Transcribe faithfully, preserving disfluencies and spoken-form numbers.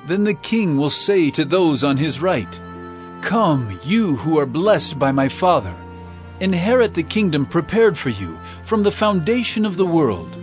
Then the king will say to those on his right, "Come, you who are blessed by my Father, inherit the kingdom prepared for you from the foundation of the world.